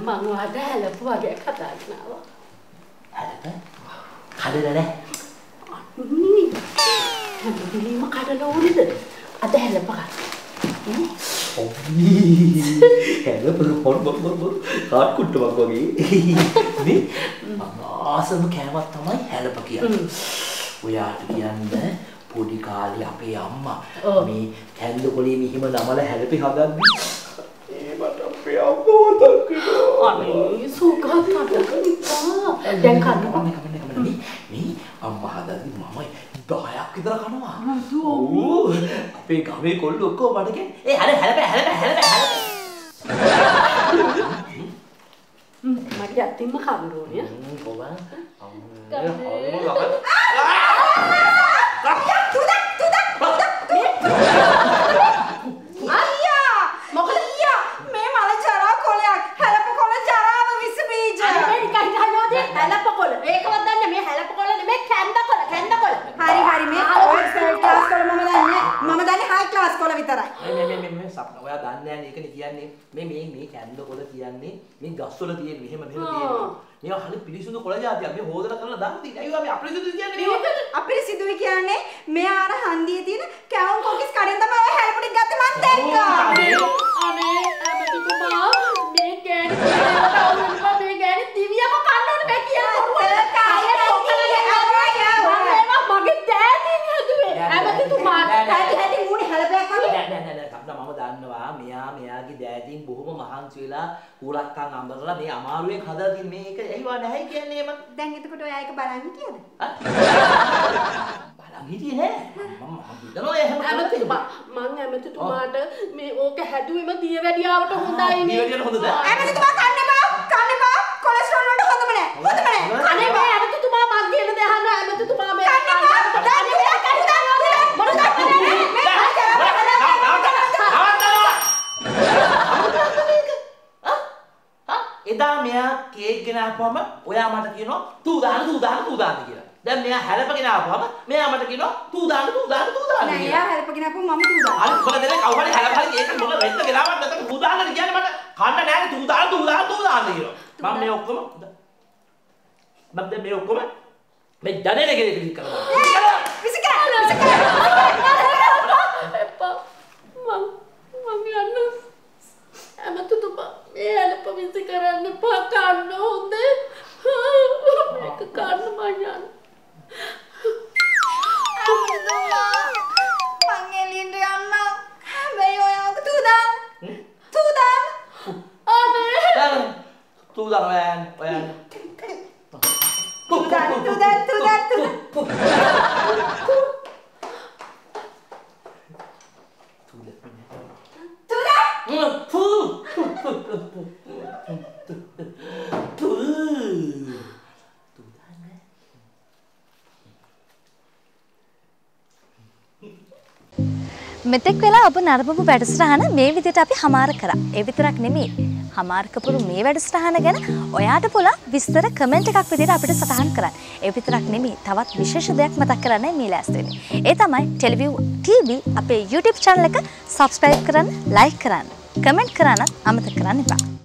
මං වාට හැලපු වගේ කතාගෙන ආවා. හැලප? කඩලා නැහැ. හැලපිලිම කඩලා ඕනේද? අද හැලප ගන්න. හැලප බොර කාට් කුට්ටමක් වගේ. නේ? ආසම කෑමක් තමයි හැලප කියන්නේ. ඔයාට කියන්නේ පොඩි කාලේ අපේ අම්මා මේ කැන්ද කොලේ මෙහිම නමල හැලපි හදද්දි මට අපේ අම්මා මතක් වෙනවා. අනේ සුගත අතකනිපා. දැන් කන්න මේ අම්මා හදද්දි මම 10ක් විතර කනවා. ඔව්. අපේ ගමේ කොල්ලෝ ඔක්කොම මට කියන්නේ හැලප. මට යතිම්ම කන්න ඕනේ. කොහොමද? ඔයා දන්නේ නැහැ ඒකනේ කියන්නේ මේ කැන්ද කොළ කියන්නේ මේ ගස්වල තියෙන මෙහෙම තියෙනවා. මේවා හරි පිළිසුදු කොළ జాතියක්. මේ හොදලා කරලා දාන්න තියෙන. අයියෝ අපි අපිරිසුදු කියන්නේ මේක. අපිරිසුදු කියන්නේ මෙයා අර හන්දියේ තියෙන කැවුම් කොකිස් කඩෙන් තමයි ඔය හැලපුටික් ගත්තේ මං දැක්කා. අනේ ඇමතිතුමා මේ ගෑණි මේ ගෑණි දිවියම කන්න ඕනේ මේ කියන්නේ. මගේ දෑතින් හැදුවේ. ඇමතිතුමා හැටි මූණේ හැලපයක් වගේ. නෑ මම දන්නවා මෙයාගේ දෑතින් බොහොම මහන්සි වෙලා කුලක්කන් අඹරලා මේ අමාරුවෙන් හදලා තියෙන මේක ඇයිවා නැහැ කියන්නේ මම. දැන් එතකොට ඔයා ඒක බලන් හිටියද? බලන් හිටියේ නෑ. මම හිතනවා එහෙම ඇමතිතුමා මං ඇමතිතුමාට මේ ඕක හැදුවෙම දියවැඩියාවට හොඳයි නේ. දියවැඩියට හොඳද? ඇමතිතුමා කන්න එපා. කොලෙස්ටරෝල් වලට හොඳම නෑ. අනේ මේ ඇමතිතුමා මං කියන දේ අහන්න ඇමතිතුමා මේ එදා මෙයා කේක් ගෙන ආපුවම ඔයා මට කියනවා තූ දාන්න කියලා. දැන් මෙයා හැලප ගෙන ආපුවම මෙයා මට කියනවා තූ දාන්න කියලා. නෑ එයා හැලප ගෙන ආපුවම මම තූ දාන්න. අර මොකද නේ කවුරු හරි හැලප හරි ඒක මොකද වෙන්න ගෙනාවක් නැත්නම් තූ දාන්න කියන්නේ මට කන්න නෑනේ තූ දාන්න කියනවා. මම මේ ඔක්කොම මේ ජනේල ගෙදර කරනවා. එපා මම යන්න ඇමතිතුමා මේ හැලප විසි කරන්න එපා කන්න හොඳේ. මේක කන්න මං යන්න. ඇමතිතුමා මං එළියට යන්න. හැබැයි ඔයාව තූ දාන්න. අනේ තූ දාන්න ඔයන්. මෙතෙක් වෙලා ඔබ නරඹපු වැඩසටහන මේ විදිහට අපි හමාර කරා. ඒ විතරක් නෙමෙයි. හමාර කරපු මේ වැඩසටහන ගැන ඔයාට පුළුවන් විස්තර කමෙන්ට් එකක් විදිහට අපිට සටහන් කරන්න. ඒ විතරක් නෙමෙයි. තවත් විශේෂ දෙයක් මතක් කරන්නයි මේ ලෑස්ති වෙන්නේ. ඒ තමයි ටෙලිවිව් TV අපේ YouTube channel එක subscribe කරන්න, like කරන්න, comment කරන්න අමතක කරන්න එපා.